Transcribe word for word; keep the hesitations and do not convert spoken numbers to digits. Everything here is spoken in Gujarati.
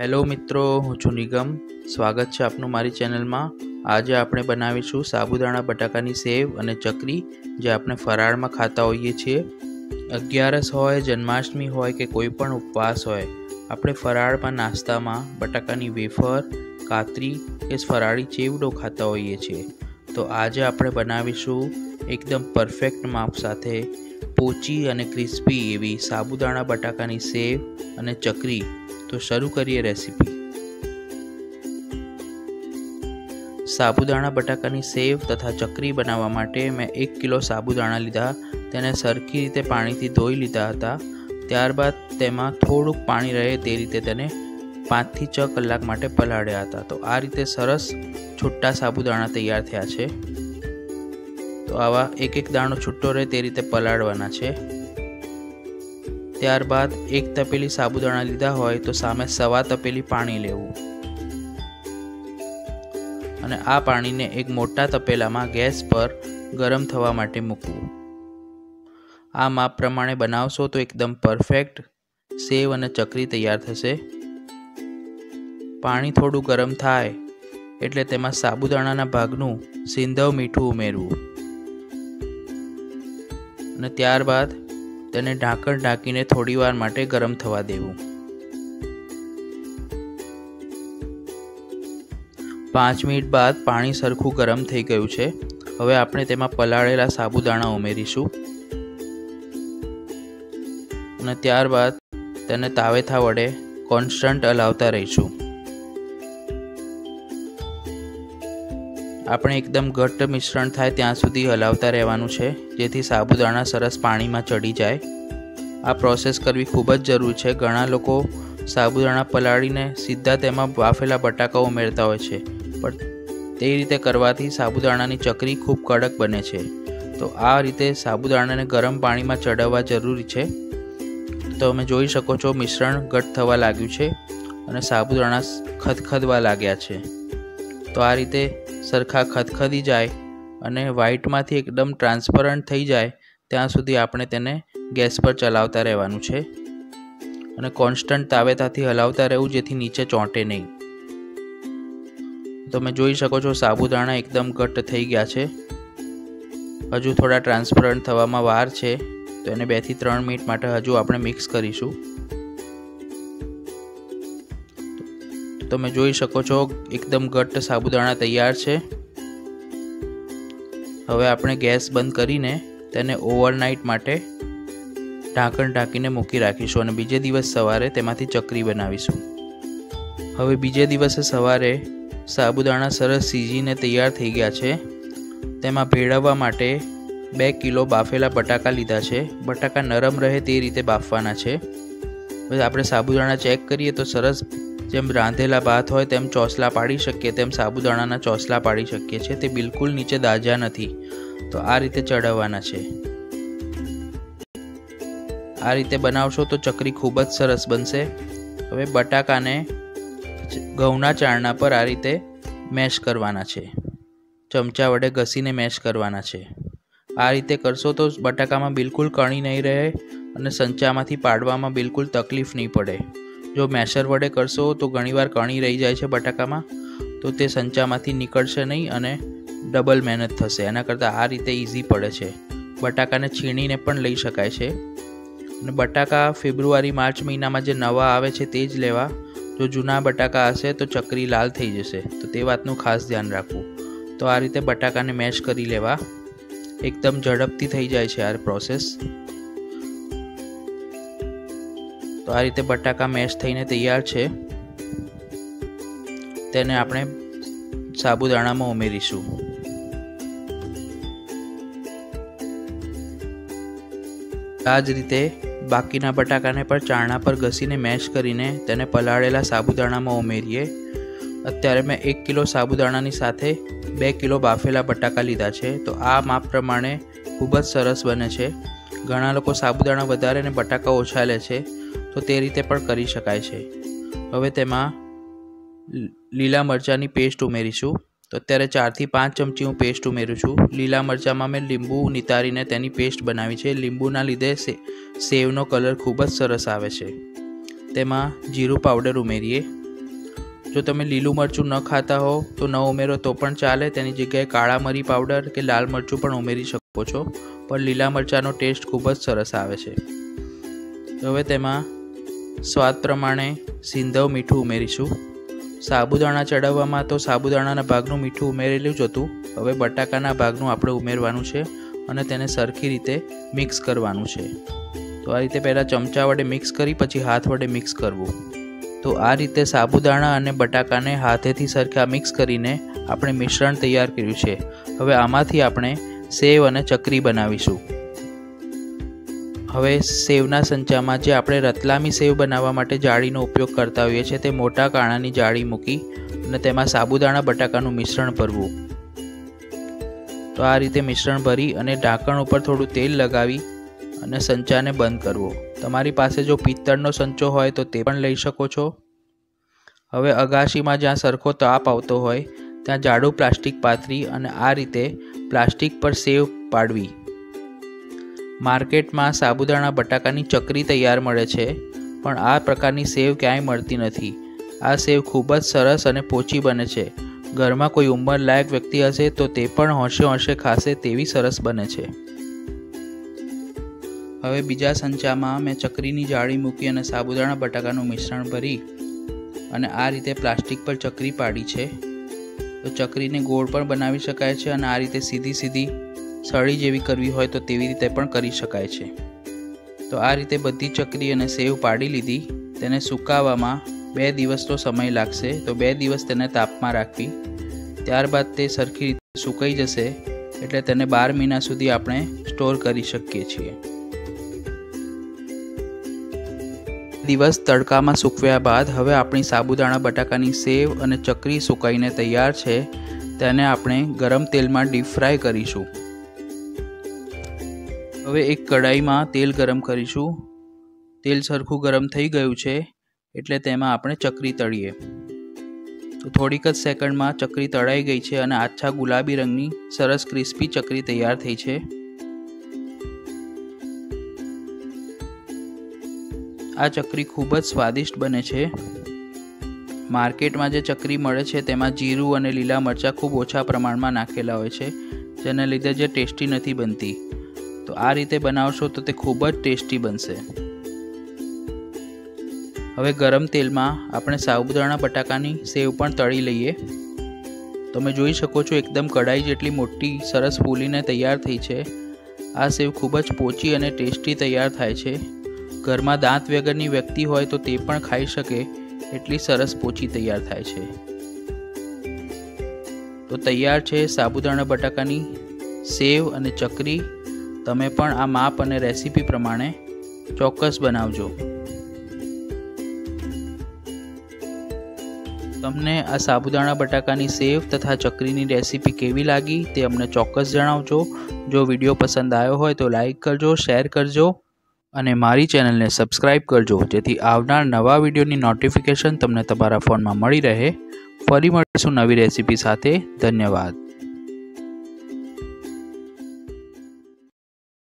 हेलो मित्रों, हूँ छुं निगम। स्वागत है आपनु मारी चेनल में। आज आपणे बनावीशुं साबुदाणा बटाकानी सेव अने चकरी, जे आपणे फराळ में खाता होईए छीए। अगियारस होय, जन्माष्टमी होय के कोईपण उपवास होय, आपणे फराळ में नास्ता में बटाकानी वेफर, कातरी के फराળી चेवडो खाता होईए छीए। तो आज आपणे बनावीशुं एकदम परफेक्ट माप साथे पोची अने क्रिस्पी एवी साबुदाणा बटाकानी सेव अने चकरी। तो शुरू करिए रेसिपी। साबुदाणा बटाकानी सेव तथा चकरी बनावा माटे मैं एक किलो साबुदाणा लीधा, तेने सरखी रीते पाणीथी धोई लीधा हता। त्यारबाद तेमां थोड़ुंक पाणी रहे ते रीते तेने पांच थी छ कलाक माटे पलाळ्या हता। तो आ रीते सरस छूटा साबुदाणा तैयार थया छे। तो आवा एक एक दाणो छूटो रहे ते रीते पलाळवाना छे। त्यारबाद एक तपेली साबुदाणा लीधा होय तो सामे सवा तपेली पाणी लेवुं अने आ पाणीने एक मोटा तपेलामां गैस पर गरम थवा माटे मूकवुं। आ माप प्रमाणे बनावशो तो एकदम परफेक्ट सेव अने चकरी तैयार थशे। पाणी थोड़ुं गरम थाय एटले तेमां साबुदाणाना भागनुं सींधव मीठुं उमेरवुं अने त्यारबाद तेने ढांकण ढांकीने थोड़ी वार माटे गरम थवा देवुं। पांच मिनिट बाद पाणी सरखुं गरम थई गयुं छे। हवे आपणे तेमां पलाळेला साबुदाणा उमेरीशुं अने त्यारबाद तेने तावेथा वडे कोन्स्टंट हलावता रहीशुं। આપણે એકદમ ઘટ્ટ મિશ્રણ થાય ત્યાં સુધી હલાવતા રહેવાનું છે, જેથી સાબુદાણા સરસ પાણીમાં ચડી જાય। આ પ્રોસેસ કરવી ખૂબ જ જરૂરી છે। ઘણા લોકો સાબુદાણા પલાળીને સીધા તેમાં બાફેલા બટાકા ઉમેરતા હોય છે, પણ તે રીતે કરવાથી સાબુદાણાની ચકરી ખૂબ કડક બને છે। તો આ રીતે સાબુદાણાને ગરમ પાણીમાં ચડાવવા જરૂરી છે। તો તમે જોઈ શકો છો મિશ્રણ ઘટ થવા લાગ્યું છે અને સાબુદાણા ખદખદવા લાગ્યા છે। તો આ રીતે सरखा खदखदी जाए अने व्हाइट मांथी एकदम ट्रांसपरंट थई जाए त्यां सुधी आपणे तेने गैस पर चलावता रहेवानुं छे अने कॉन्स्टंट तावेथाथी हलावता रहेवुं, जेथी नीचे चोंटे नहीं। तो मैं जोई शको छो साबुदाणा एकदम घट्ट थई गया छे। हजू थोड़ा ट्रांसपरंट थवामां वार छे, तो एने बे थी त्रण मिनिट माटे हजू आपणे मिक्स करीशुं। तो मैं जोई शको छो एकदम घट्ट साबुदाणा तैयार छे। हवे आपणे गैस बंद करीने तेने ओवरनाइट माटे ढांकण ढांकीने मूकी राखीशुं अने बीजे दिवस सवारे तेमांथी चकरी बनावीशुं। हवे बीजे दिवसे सवारे साबुदाणा सरस सीजीने तैयार थई गया छे। तेमां भेळववा माटे बे किलो बाफेला बटाका लीधा छे। बटाका नरम रहे ते रीते बाफवाना छे। हवे आपणे साबुदाणा चेक करीए तो सरस जेम रांधेला भात होय तेम चोसला पाड़ी शकीए तेम साबुदाणाना चोसला पाड़ी शकीए छे। ते बिल्कुल नीचे दाज्या नथी। तो आ रीते चढ़ाववाना छे। आ रीते बनावशो तो चकरी खूब ज सरस बनशे। हवे बटाकाने घऊना चाळणा पर आ रीते मेश करवाना छे। चमचा वडे घसीने मेश करवाना छे। आ रीते करशो तो बटाकामां बिल्कुल कणी नहीं रहे अने संचामांथी पाडवामां बिल्कुल तकलीफ नहीं पड़े। जो मेशर वडे करशो तो घणीवार कणी रही जाए छे बटाकामां, तो ते संचामांथी निकळशे नहीं अने डबल मेहनत थशे। एना करता आ रीते इजी पड़े छे। बटाकाने छीणीने पण लई शकाय छे। अने बटाका फेब्रुआरी मार्च महीनामां जे नवा आवे छे ते ज लेवा। जो जूना बटाका हशे तो चकरी लाल थई जशे, तो ते वातनुं खास ध्यान राखवुं। तो आ रीते बटाकाने मेश करी लेवा। एकदम झड़पथी थई जाय छे आ प्रोसेस। तो आ रीते बटाका मेश थईने तैयार छे। तेने आपणे साबुदाणामां उमेरीशुं। आ ज रीते बाकीना बटाकाने पण चाळणा पर घसीने मेश करीने तेने पलाळेला साबुदाणामां उमेरीए। अत्यारे मैं एक किलो साबुदाणानी साथे बे किलो बाफेला बटाका लीधा छे। तो आ माप प्रमाणे खूब ज सरस बने छे। घणा लोको साबुदाणा वधारे ने बटाका ओछा ले छे, तो ते रीते पण करी शकाय छे। हवे तेमां लीला मरचानी पेस्ट उमेरीशुं। तो अत्यारे चार थी पांच चमची हूँ पेस्ट उमेरूँ छूँ। लीला मरचामां मैं લીંબુ नितारीने तेनी पेस्ट बनावी छे। લીંબુના લીધે સેવનો कलर खूब ज सरस आवे छे। तेमां जीरु पाउडर उमेरीए। જો તમે લીલું મરચું ન ખાતા હો તો ન ઉમેરો તો પણ ચાલે, તેની જગ્યાએ કાળા મરી પાવડર કે લાલ મરચું પણ ઉમેરી શકો છો, પણ લીલા મરચાંનો ટેસ્ટ ખૂબ જ સરસ આવે છે। હવે તેમાં સ્વાદ પ્રમાણે સિંધવ મીઠું ઉમેરીશું। સાબુદાણા ચડાવવામાં તો સાબુદાણાના ભાગનું મીઠું ઉમેરેલું જ હતું, હવે બટાકાના ભાગનું આપણે ઉમેરવાનું છે અને તેને સરખી રીતે મિક્સ કરવાનું છે। તો આ રીતે પહેલાં ચમચા વડે મિક્સ કરી પછી હાથ વડે મિક્સ કરવું। તો આ રીતે સાબુદાણા અને બટાકાને હાથેથી સરખા મિક્સ કરીને આપણે મિશ્રણ તૈયાર કર્યું છે। હવે આમાંથી આપણે સેવ અને ચકરી બનાવીશું। હવે સેવના સંચામાં જે આપણે રતલામી સેવ બનાવવા માટે જાળીનો ઉપયોગ કરતા હોઈએ છીએ તે મોટા કાણાની જાળી મૂકી અને તેમાં સાબુદાણા બટાકાનું મિશ્રણ ભરવું। તો આ રીતે મિશ્રણ ભરી અને ઢાંકણ ઉપર થોડું તેલ લગાવી અને સંચાને બંધ કરવો। તમારી પાસે જો પિત્તળનો સંચો હોય તો તે પણ લઈ શકો છો। હવે અગાશીમાં જ્યાં સરખો તાપ આવતો હોય ત્યાં જાડું પ્લાસ્ટિક પાથરી અને આ રીતે પ્લાસ્ટિક પર સેવ પાડવી। માર્કેટમાં સાબુદાણા બટાકાની ચકરી તૈયાર મળે છે, પણ આ પ્રકારની સેવ ક્યાંય મળતી નથી। આ સેવ ખૂબ જ સરસ અને પોચી બને છે। ઘરમાં કોઈ ઉંમરલાયક વ્યક્તિ હશે તો તે પણ હોંશે હોંશે ખાશે તેવી સરસ બને છે। હવે બીજા સંચામાં મેં ચકરીની જાળી મૂકી અને સાબુદાણા બટાકાનું મિશ્રણ ભરી અને આ રીતે પ્લાસ્ટિક પર ચકરી પાડી છે। તો ચકરીને ગોળ પણ બનાવી શકાય છે અને આ રીતે સીધી સીધી સળી જેવી કરવી હોય તો તેવી રીતે પણ કરી શકાય છે। તો આ રીતે બધી ચકરી અને સેવ પાડી લીધી। તેને સુકાવવામાં બે દિવસનો સમય લાગશે, તો બે દિવસ તેને તાપમાં રાખવી। ત્યારબાદ તે સરખી રીતે સુકાઈ જશે એટલે તેને બાર મહિના સુધી આપણે સ્ટોર કરી શકીએ છીએ। દિવસ તડકામાં સૂકવ્યા બાદ હવે આપણી સાબુદાણા બટાકાની સેવ અને ચકરી સુકાઈને તૈયાર છે। તેને આપણે ગરમ તેલમાં ડીપ ફ્રાય કરીશું। હવે એક કઢાઈમાં તેલ ગરમ કરીશું। તેલ સરખું ગરમ થઈ ગયું છે એટલે તેમાં આપણે ચકરી તળીએ। તો થોડીક જ સેકન્ડમાં ચકરી તળાઈ ગઈ છે અને આછા ગુલાબી રંગની સરસ ક્રિસ્પી ચકરી તૈયાર થઈ છે। આ ચકરી ખૂબ જ સ્વાદિષ્ટ બને છે। માર્કેટમાં જે ચકરી મળે છે તેમાં જીરું અને લીલા મરચાં ખૂબ ઓછા પ્રમાણમાં નાખેલા હોય છે, જેને લીધે જે ટેસ્ટી નથી બનતી। તો આ રીતે બનાવશો તો તે ખૂબ જ ટેસ્ટી બનશે। હવે ગરમ તેલમાં આપણે સાબુદાણા બટાકાની સેવ પણ તળી લઈએ। તમે જોઈ શકો છો એકદમ કઢાઈ જેટલી મોટી સરસ ફૂલીને તૈયાર થઈ છે। આ સેવ ખૂબ જ પોચી અને ટેસ્ટી તૈયાર થાય છે। ઘરમાં દાંત વગરની વ્યક્તિ હોય તો તે પણ ખાઈ શકે એટલી સરસ પોચી તૈયાર થાય છે। તો તૈયાર છે સાબુદાણા બટાકાની સેવ અને ચકરી। તમે પણ આ માપ અને રેસીપી પ્રમાણે ચોક્કસ બનાવજો। તમને આ સાબુદાણા બટાકાની સેવ તથા ચકરીની રેસીપી કેવી લાગી તે અમને ચોક્કસ જણાવજો। જો વિડીયો પસંદ આવ્યો હોય તો લાઈક કરજો, શેર કરજો અને મારી ચેનલને સબસ્ક્રાઈબ કરજો, જેથી આવનાર નવા વિડીયોની નોટિફિકેશન તમને તમારા ફોનમાં મળી રહે। ફરી મળીશું નવી રેસીપી સાથે। ધન્યવાદ।